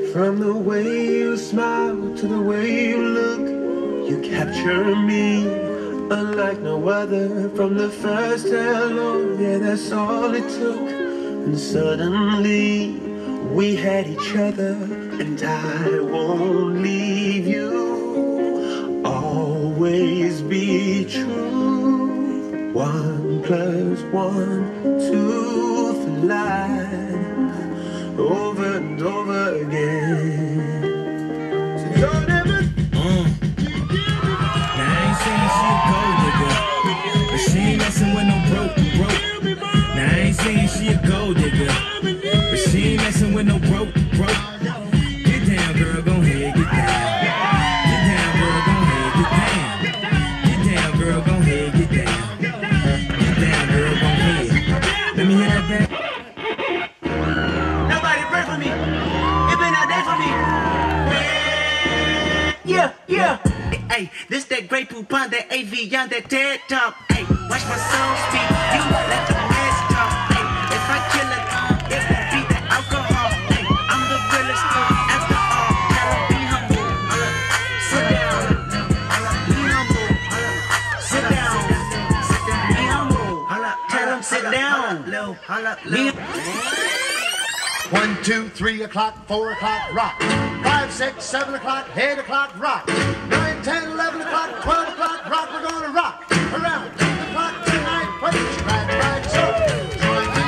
From the way you smile to the way you look, you capture me unlike no other. From the first hello, yeah, that's all it took. And suddenly we had each other, and I won't leave you. Always be true. 1 + 1 2 for life, over and over again. So don't ever. Now I ain't saying she a gold digger, but she ain't messing with no broke. Now I ain't saying she a gold digger, but she ain't messing with no broke. Get down, girl, go ahead, get down. Get down, girl, go ahead, get down. Get down, girl, go ahead, get down. Get down, girl, go ahead. Let me hear that back. Nobody pray for me. It been a day for me. Yeah. Hey, this that Grey Poupon, that AV on that TED Talk. Hey, watch my soul speak. You let the rest talk. Hey, if I kill it, it won't be the alcohol. Hey, I'm the realest after all. Gotta be humble. Sit down. Be humble. Sit down. Be humble. Tell them sit down. Be 1, 2, 3 o'clock, 4 o'clock, rock. 5, 6, 7 o'clock, 8 o'clock, rock. 9, 10, 11 o'clock, 12 o'clock, rock. We're gonna rock around 10 o'clock tonight. Put it right, so join me.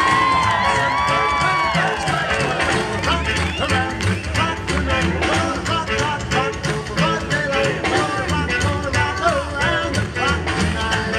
Rock around, rock tonight. Rock, rock daylight. Gonna rock around the clock tonight.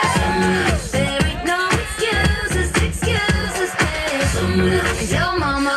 Your mama